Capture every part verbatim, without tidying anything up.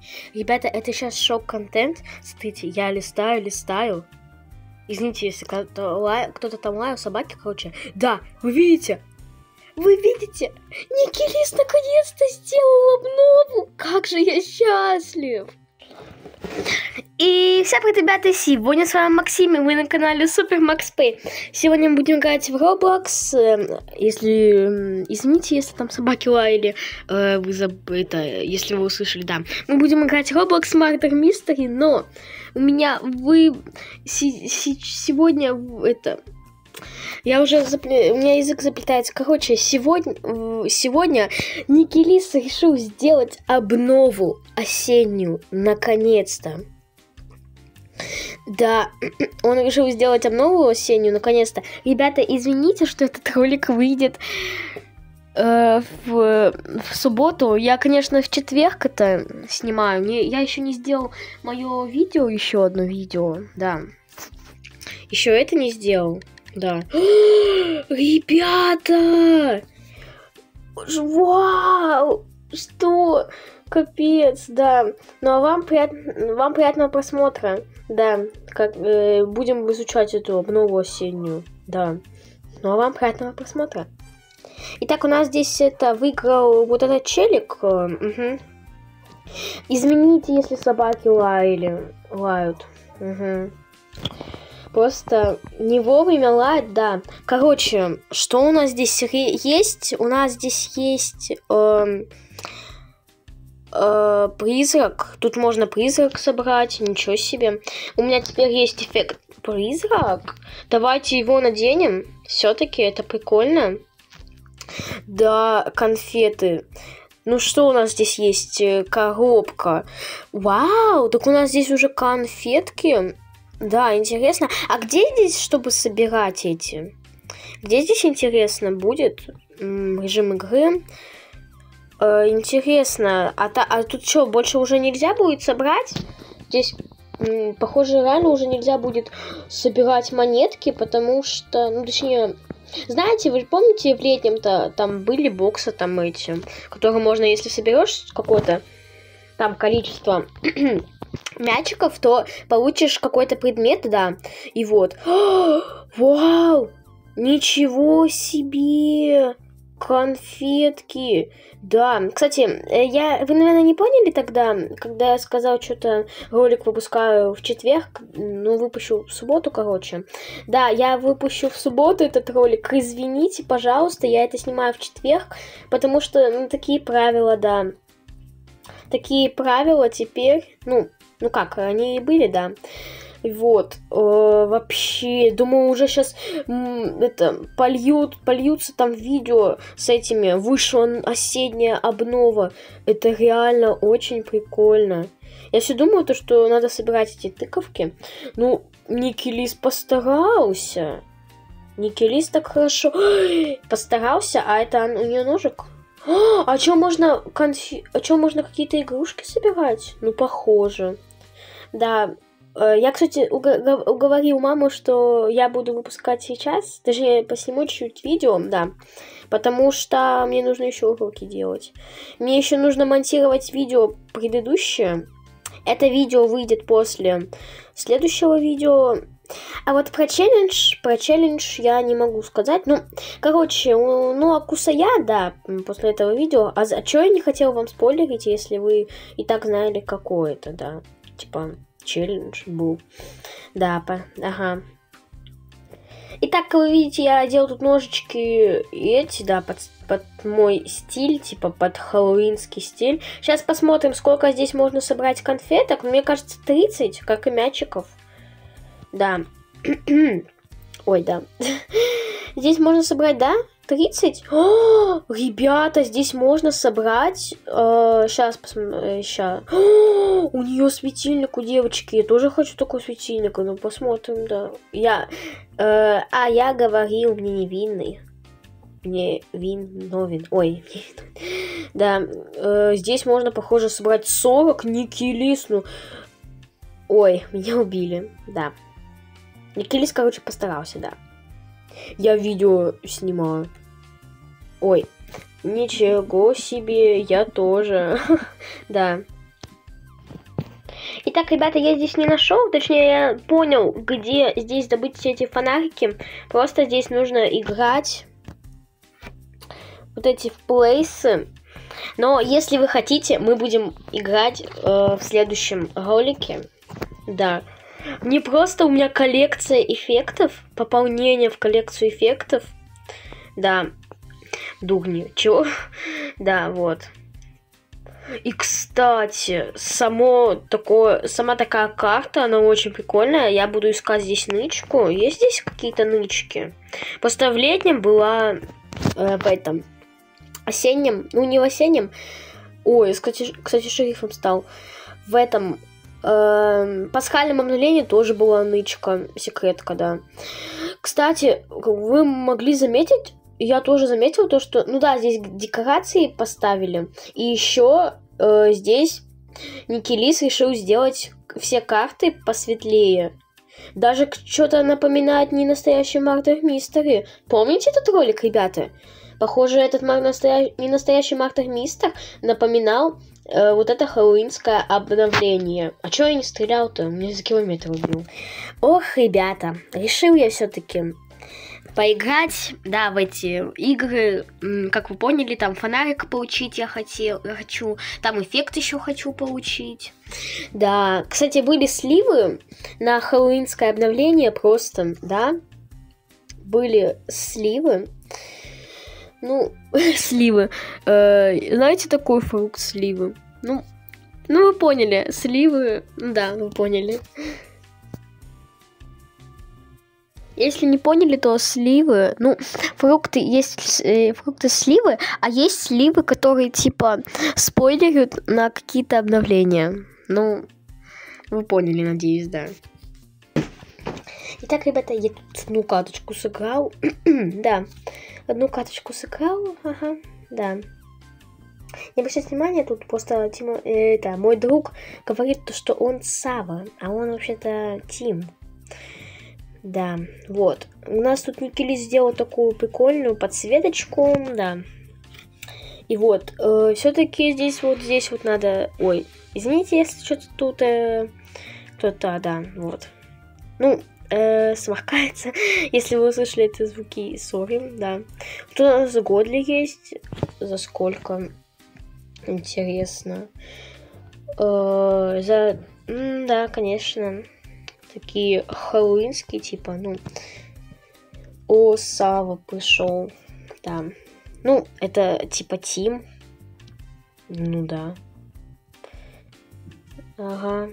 Ребята, это сейчас шок-контент. Смотрите, я листаю, листаю. Извините, если кто-то, лай... кто-то там лаял, собаки, короче. Да, вы видите? Вы видите? Никелис наконец-то сделал обнову. Как же я счастлив. И всем привет, ребята, сегодня с вами Максим, и вы на канале Super Max Pay. Сегодня мы будем играть в Roblox. Если, извините, если там собаки лаяли, вы заб... это, если вы услышали, да. Мы будем играть в Roblox Murder Mystery, но у меня вы си- си- сегодня это... Я уже запле... У меня язык заплетается. Короче, сегодня, сегодня Никелис решил сделать обнову осеннюю. Наконец-то. Да, он решил сделать обнову осеннюю, наконец-то. Ребята, извините, что этот ролик выйдет э, в, в субботу. Я, конечно, в четверг это снимаю. Не, я еще не сделал мое видео, еще одно видео. Да. Еще это не сделал. Да. Ребята! Вау! Что? Капец, да. Ну а вам, прият... вам приятного просмотра. Да, как э, будем изучать эту обнову осеннюю. Да. Ну а вам приятного просмотра. Итак, у нас здесь это выиграл вот этот челик. Угу. Извините, если собаки лаяли. Лают. Угу. Просто не вовремя лает, да. Короче, что у нас здесь есть? У нас здесь есть э, э, призрак. Тут можно призрак собрать. Ничего себе. У меня теперь есть эффект призрак. Давайте его наденем. Все-таки это прикольно. Да, конфеты. Ну что у нас здесь есть? Коробка. Вау, так у нас здесь уже конфетки. Да, интересно. А где здесь, чтобы собирать эти? Где здесь, интересно, будет м-м, режим игры? Э, интересно. А, та, а тут что, больше уже нельзя будет собрать? Здесь, м-м, похоже, реально уже нельзя будет собирать монетки, потому что, ну, точнее... Знаете, вы помните, в летнем-то там были боксы там эти, которые можно, если соберешь какое-то там количество... мячиков, то получишь какой-то предмет, да, и вот. О, вау! Ничего себе! Конфетки! Да, кстати, я, вы, наверное, не поняли тогда, когда я сказал, что-то ролик выпускаю в четверг, ну, выпущу в субботу, короче. Да, я выпущу в субботу этот ролик, извините, пожалуйста, я это снимаю в четверг, потому что, ну, такие правила, да. Такие правила теперь, ну, ну как, они и были, да. Вот, э, вообще, думаю, уже сейчас м, это, польют, польются там видео с этими, вышла осенняя обнова. Это реально очень прикольно. Я все думаю, то, что надо собирать эти тыковки. Ну, Никелис постарался. Никелис так хорошо постарался, а это у нее ножик. А что можно конфи... А что можно какие-то игрушки собирать? Ну, похоже. Да. Я, кстати, уговорил маму, что я буду выпускать сейчас. Точнее, посниму чуть-чуть видео, да. Потому что мне нужно еще уроки делать. Мне еще нужно монтировать видео предыдущее. Это видео выйдет после следующего видео. А вот про челлендж, про челлендж я не могу сказать. Ну, короче, ну, а Кусая, да, после этого видео. А, а что я не хотела вам спойлерить, если вы и так знали, какой это, да. Типа, челлендж был. Да, по, ага. Итак, как вы видите, я делал тут ножички эти, да, под, под мой стиль, типа под хэллоуинский стиль. Сейчас посмотрим, сколько здесь можно собрать конфеток. Мне кажется, тридцать, как и мячиков. Да. Ой, да. Здесь можно собрать, да? тридцать? О, ребята, здесь можно собрать... Э, сейчас посмотрим. Сейчас. О, у нее светильник у девочки. Я тоже хочу такой светильник. Ну, посмотрим, да. Я... Э, а, я говорил, мне невинный. Мне виновен. Ой. Да. Э, здесь можно, похоже, собрать сорок. Никелис, ну... Ой, меня убили. Да. Никелис, короче, постарался, да. Я видео снимаю. Ой, ничего себе, я тоже. Да. Итак, ребята, я здесь не нашел, точнее, я понял, где здесь добыть все эти фонарики. Просто здесь нужно играть вот эти в плейсы. Но если вы хотите, мы будем играть э, в следующем ролике. Да. Не просто у меня коллекция эффектов, пополнение в коллекцию эффектов. Да. Дурни. Чего? Да, вот. И, кстати, само такое, сама такая карта, она очень прикольная. Я буду искать здесь нычку. Есть здесь какие-то нычки? Просто в летнем была э, в этом осеннем, ну не в осеннем. Ой, кстати, кстати, шерифом стал. В этом э, пасхальном обновлении тоже была нычка, секретка, да. Кстати, вы могли заметить, я тоже заметила то, что, ну да, здесь декорации поставили. И еще э, здесь Никелис решил сделать все карты посветлее. Даже что-то напоминает не настоящий Murder Mystery. Помните этот ролик, ребята? Похоже, этот настоя... не настоящий Murder Mystery напоминал э, вот это хэллоуинское обновление. А чё я не стрелял-то? Меня за километр убил. Ох, ребята, решил я все-таки поиграть, да, в эти игры. Как вы поняли, там фонарик получить я хотел, я хочу, там эффект еще хочу получить. Да, кстати, были сливы на хэллоуинское обновление просто, да, были сливы. Ну, сливы. Э, знаете такой фрукт сливы? Ну, ну вы поняли, сливы, да, вы поняли. Если не поняли, то сливы, ну, фрукты, есть э, фрукты сливы, а есть сливы, которые, типа, спойлерят на какие-то обновления. Ну, вы поняли, надеюсь, да. Итак, ребята, я тут одну карточку сыграл. Да, одну карточку сыграл, ага, да. Не обращайте внимания, тут просто Тима, э, это, мой друг говорит, что он Сава, а он вообще-то Тим. Да, вот. У нас тут Никелис сделал такую прикольную подсветочку, да. И вот, э, все-таки здесь вот, здесь вот надо... Ой, извините, если что-то тут... Э, кто-то, да, вот. Ну, э, сморкается. Если вы услышали эти звуки, сори, да. Тут у нас за Годли есть. За сколько? Интересно. Э, за... М, да, конечно. Такие хэллоуинские, типа, ну... О, Сава пришел. Да. Ну, это типа Тим. Ну да. Ага.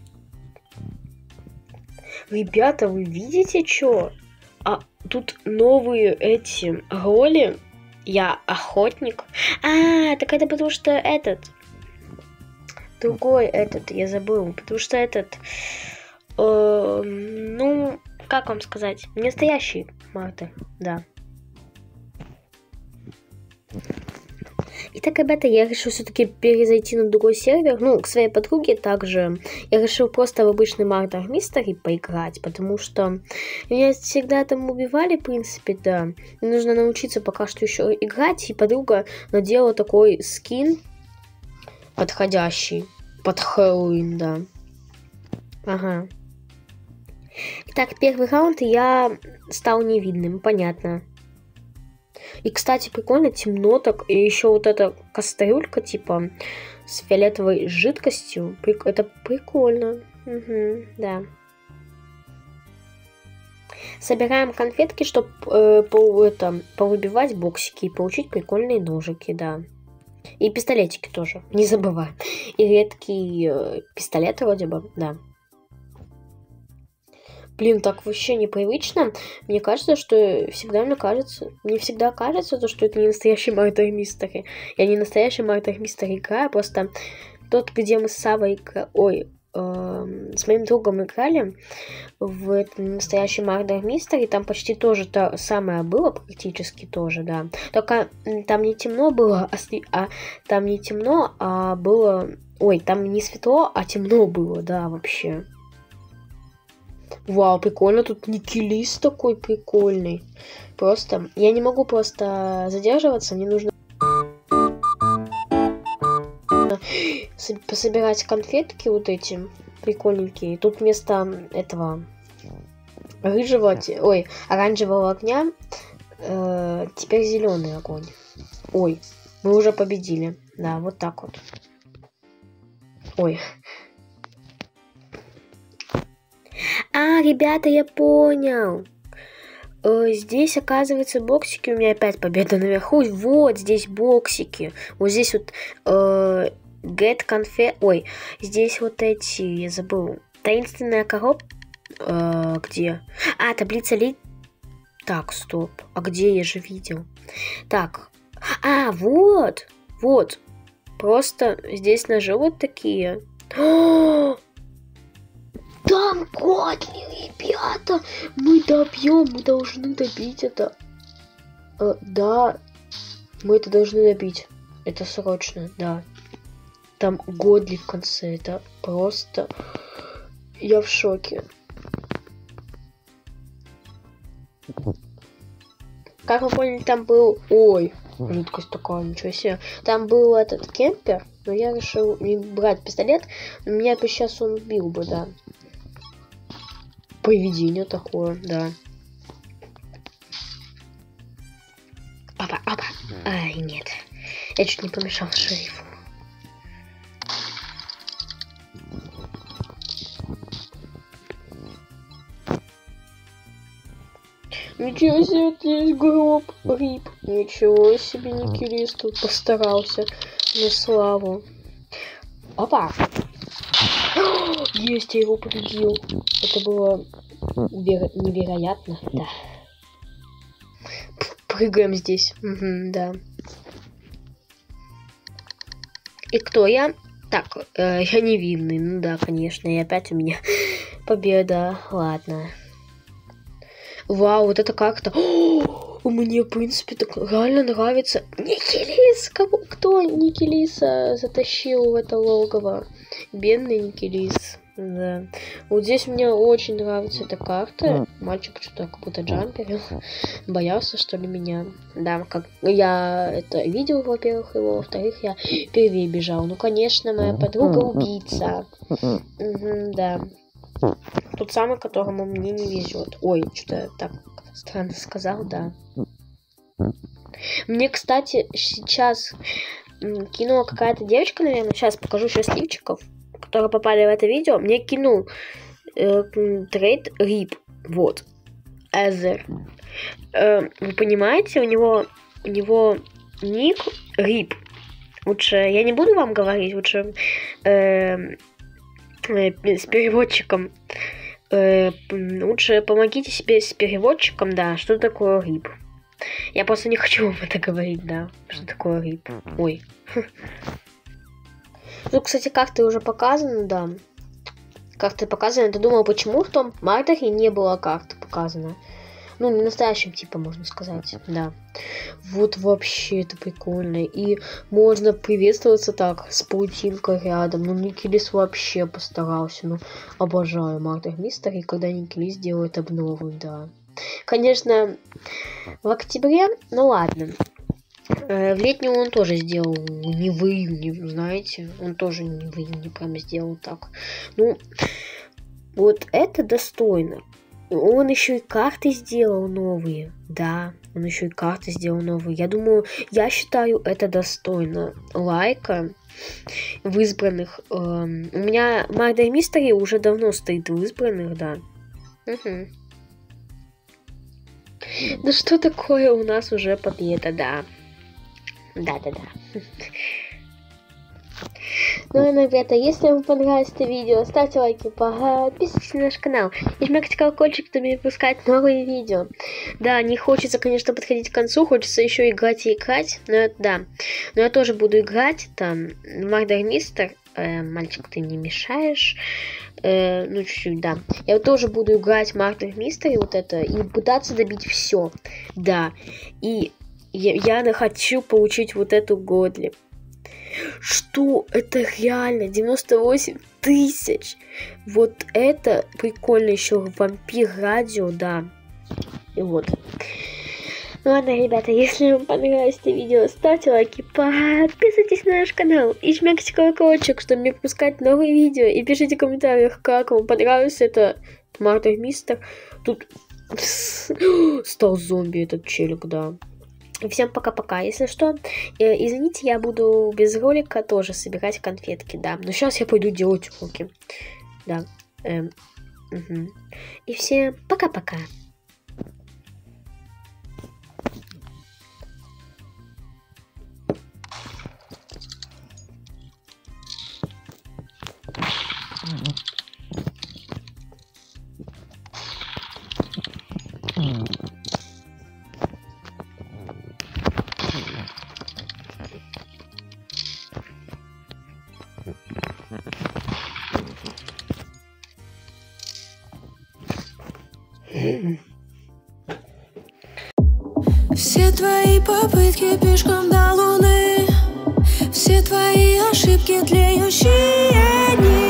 Ребята, вы видите, что? А тут новые эти роли. Я охотник. А, так это потому что этот... Другой этот, я забыл. Потому что этот... Э, ну, как вам сказать? Не настоящий Murder, да. Итак, ребята, я решил все-таки перезайти на другой сервер. Ну, к своей подруге также. Я решил просто в обычный Murder Mystery поиграть, потому что меня всегда там убивали, в принципе, да. Мне нужно научиться пока что еще играть, и подруга надела такой скин подходящий под Хэллоуин, да. Ага. Итак, первый раунд я стал невидным, понятно. И, кстати, прикольно, темно так. И еще вот эта кастрюлька, типа, с фиолетовой жидкостью. Это прикольно. Угу, да. Собираем конфетки, чтобы э, по, это, повыбивать боксики и получить прикольные ножики, да. И пистолетики тоже, не забывай. И редкий э, пистолет вроде бы, да. Блин, так вообще непривычно. Мне кажется, что всегда мне кажется... Мне всегда кажется, то, что это не настоящий Murder Mystery. Я не настоящий Murder Mystery играю, просто тот, где мы с Савой играли... Ой, э, с моим другом играли в этот настоящий Murder Mystery, там почти тоже то самое было, практически тоже, да. Только там не темно было, а, а там не темно, а было... Ой, там не светло, а темно было, да, вообще. Вау, прикольно, тут Никелис такой прикольный. Просто, я не могу просто задерживаться, мне нужно пособирать конфетки вот эти прикольненькие. Тут вместо этого рыжего, ой, оранжевого огня э, теперь зеленый огонь. Ой, мы уже победили. Да, вот так вот. Ой. А, ребята, я понял. Э, здесь, оказывается, боксики. У меня опять победа наверху. Вот здесь боксики. Вот здесь вот э, get конфет. Ой, здесь вот эти, я забыл. Таинственная коробка. Э, где? А, таблица ли... Так, стоп. А где? Я же видел. Так. А, вот. Вот. Просто здесь ножи вот такие. О! Там Годли, ребята. Мы добьем. Мы должны добить это. Э, да. Мы это должны добить. Это срочно, да. Там Годли в конце. Это просто... Я в шоке. Как вы поняли, там был... Ой, жидкость такая, ничего себе. Там был этот кемпер, но я решил не брать пистолет. Меня бы сейчас он убил бы, да. Поведение такое, да. Опа, опа. Ай, нет. Я чуть не помешал шерифу. Ничего себе, здесь гроб, рип. Ничего себе, Никелис тут постарался на славу. Опа! Есть, я его победил. Это было веро- невероятно, да. Прыгаем здесь, угу, да. И кто я? Так, э, я невинный, ну да, конечно, и опять у меня победа, ладно. Вау, вот это как-то... Мне, в принципе, так реально нравится. Никелис! Кого? Кто Никелиса затащил в это логово? Бедный Никелис. Да. Вот здесь мне очень нравится эта карта. Мальчик что-то как будто джамперил. Боялся, что ли, меня. Да, как я это видел, во-первых, его. Во-вторых, я первее бежал. Ну, конечно, моя подруга убийца. Угу, да. Тот самый, которому мне не везет. Ой, что-то так странно сказал, да. Мне, кстати, сейчас кинула какая-то девочка, наверное, сейчас покажу счастливчиков, которые попали в это видео. Мне кинул э, трейд Рип. Вот. Эзер. Э, вы понимаете, у него, у него ник Рип. Лучше, я не буду вам говорить, лучше... Э, с переводчиком. Э, лучше помогите себе с переводчиком, да, что такое рип. Я просто не хочу вам это говорить, да, что такое рип. Ой. Ну, кстати, карты уже показаны, да. Карты показаны. Ты думал, почему в том Мардере не было карты показано? Ну, не настоящим типом, можно сказать, да. Вот вообще это прикольно. И можно приветствоваться так, с паутинкой рядом. Ну, Никелис вообще постарался. Ну, обожаю Мардер Мистери, когда Никелис делает обнову, да. Конечно, в октябре, ну ладно. В летнюю он тоже сделал не в июне, знаете. Он тоже не в июне прям сделал так. Ну, вот это достойно. Он еще и карты сделал новые. Да, он еще и карты сделал новые. Я думаю, я считаю это достойно лайка в избранных. Эм, у меня Мардер Мистери уже давно стоит в избранных, да. Угу. Ну что такое, у нас уже победа, да. Да-да-да. Ну, ребята, если вам понравилось это видео, ставьте лайки, подписывайтесь на наш канал и жмякайте колокольчик, чтобы не пропускать новые видео. Да, не хочется, конечно, подходить к концу, хочется еще играть и играть, но это да. Но я тоже буду играть, там, Мардер Мистер, э, мальчик, ты не мешаешь, э, ну, чуть-чуть, да. Я тоже буду играть Мардер Мистер и вот это, и пытаться добить все, да. И я, я хочу получить вот эту Годли. Что? Это реально девяносто восемь тысяч. Вот это прикольно еще. Вампир радио, да. И вот. Ладно, ребята, если вам понравилось это видео, ставьте лайки, подписывайтесь на наш канал и жмякайте колокольчик, чтобы не пропускать новые видео. И пишите в комментариях, как вам понравилось это Murder Мистер. Тут стал зомби этот челик, да. И всем пока-пока. Если что, э, извините, я буду без ролика тоже собирать конфетки, да. Но сейчас я пойду делать уроки. Да. Эм, угу. И всем пока-пока. Все твои попытки пешком до луны, все твои ошибки тлеющие дни.